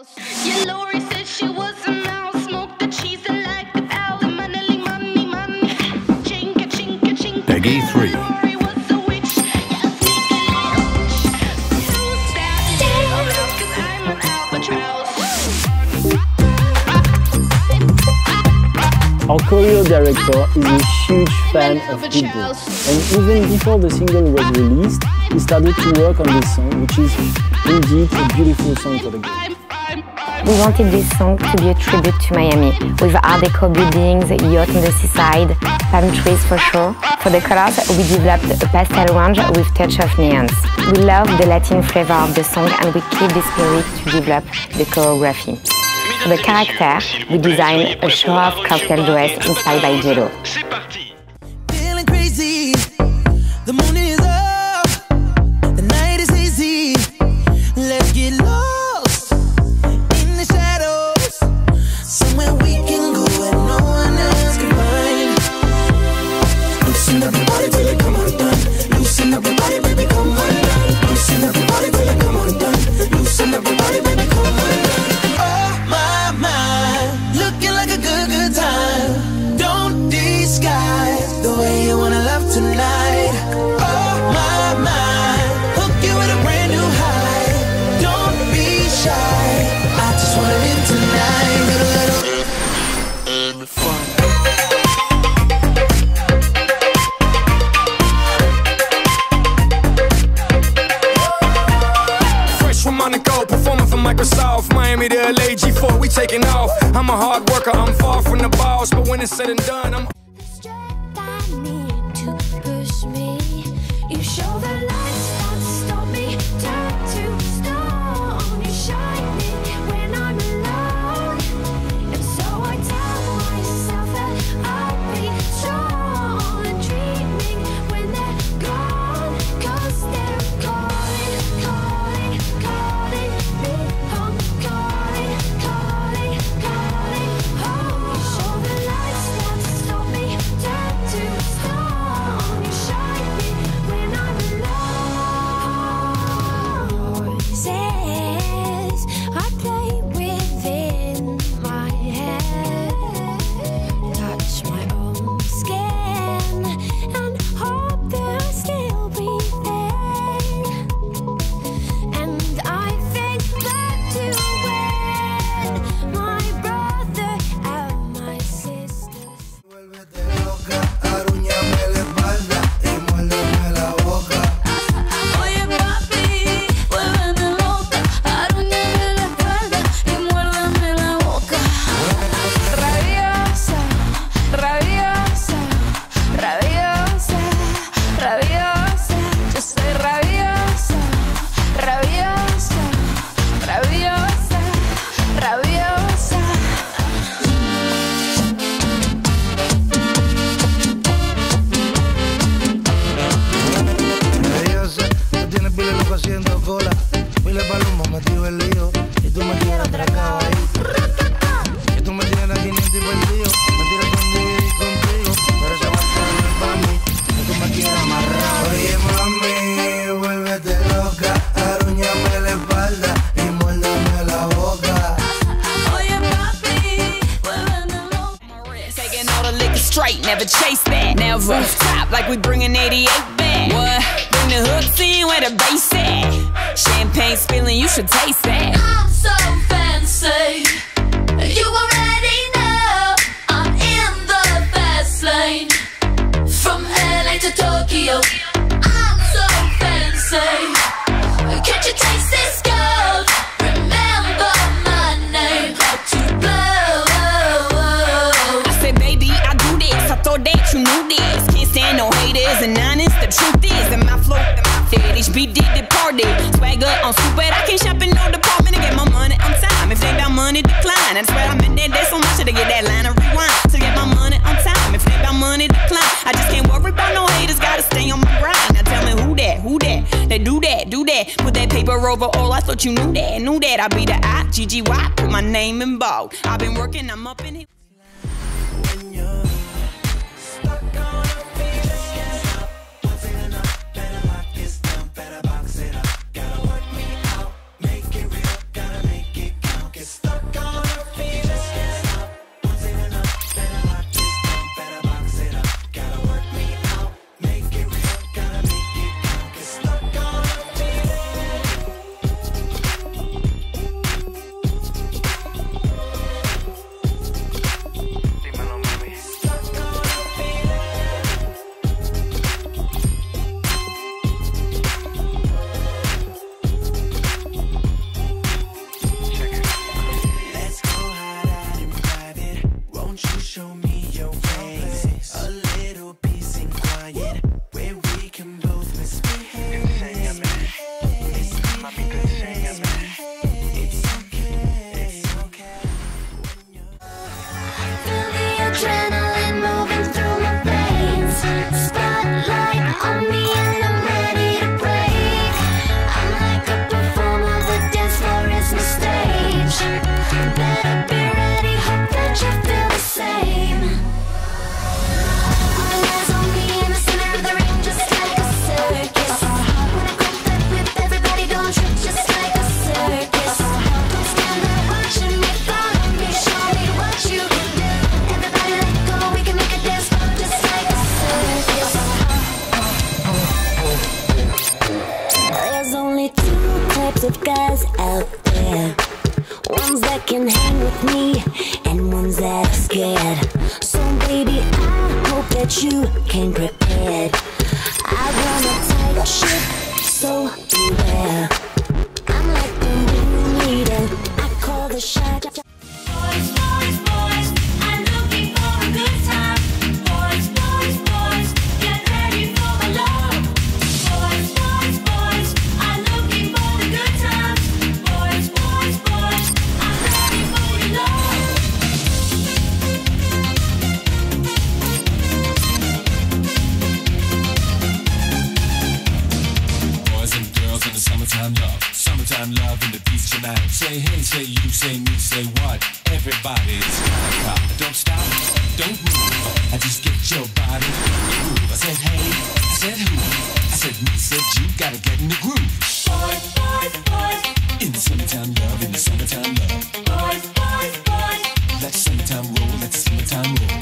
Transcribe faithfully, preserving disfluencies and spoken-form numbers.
Peggy three. Our choreo director is a huge fan of Pitbull, and even before the single was released, he started to work on this song, which is indeed a beautiful song for the game. We wanted this song to be a tribute to Miami, with Art Deco buildings, yacht on the seaside, palm trees for sure. For the colors, we developed a pastel range with touch of neons. We love the Latin flavor of the song and we keep the spirit to develop the choreography. For the character, we designed a show-off cocktail dress inspired by J Lo. Feeling crazy, the moon is up, the night is easy, let's get lost in the shadows, somewhere we can go where no one else can find. Loosen up your body till it come undone, loosen up your body, baby, come undone, loosen up your body till it come undone, loosen up your body, baby, come undone. Looking like a good, good time. Don't disguise the way you wanna love tonight. Oh my, my, hook you with a brand new high. Don't be shy, I just wanna live tonight. Get a little and fun. Fresh from Monaco, performing for Microsoft, Miami to L A, G four, we taking off. I'm a hard worker, I'm far from the boss, but when it's said and done, I'm the strength I need to push me. You show the lights that stop me, turn to stone. You shine me when I'm alone, and so I tell myself that I'll be strong and dreaming when they're gone, 'cause they're calling, calling, calling me home, calling, calling, calling home. You show the lights that stop me, turn to stone. You shine me when I'm alone. Voices I play within my head, touch my own skin and hope they'll still be there. And I think back to when my brother and my sisters. Vuélvete loca, arúñame la espalda y muérdeme la boca. Oye papi, vuélveme loca, arúñame la espalda y muérdeme la boca. Rabiosa, rabiosa, rabiosa, rabiosa, yo soy rabiosa, rabiosa, rabiosa, rabiosa. Rabiosa, tú tienes pile loco haciendo cola, pile palomo metido en lío, y tú me quieres atracado ahí. Y tú me tienes a quinientos y perdido, me tiras con D V D contigo, pero esa marca no es pa' mí, que tú me quieres amarrado. Oye mami, vuélvete loca, arúñame la espalda y muérdeme la boca. Oye papi, vuélveme loca. Taking all the liquor straight, never chase that. Never stop like we bringing eighty-eight back. What? Bring the hooks in where the bass at. Champagne spilling, you should taste that. I'm so fancy, you already know I'm in the fast lane. From L A to Tokyo, I'm so fancy. Can't you taste this gold? Remember my name, hot to blow. I said, baby, I do this. I thought that you knew this. Can't stand no haters and honest. The truth is that my flow, that my fit, H B did the party. Swagger on stupid, I can't shop in no department to get my money on time. If they got money, decline. I swear I'm in there, there's so much to get that line of rewind. To get my money on time. If they got money, decline. I just can't worry about no haters, gotta stay on my grind. Now tell me who that, who that? They do that, do that. Put that paper over all, I thought you knew that. Knew that, I be the I, G G Y, put my name in bold. I've been working, I'm up in here. ones that can hang with me and ones that are scared. So baby, I hope that you came prepared. I run a tight ship, so beware. I'm like the wind leader, I call the shot. Boys, boys, boys, I'm looking for a good time. Boys, boys, boys, get ready for my love. Boys, boys, boys, I'm looking for the good times. Boys, boys, boys, I'm ready for your love. Boys and girls in the summertime love, summertime love in the beach tonight. Say hey, say you, say me, say what? Everybody's hot. Don't stop, don't move. I just get your body in the groove. I said hey, I said who? I said me, said you. Gotta get in the groove. Boys, boys, boys, In the summertime love, in the summertime love. boys, boys, boys, Let the summertime roll, let the summertime roll.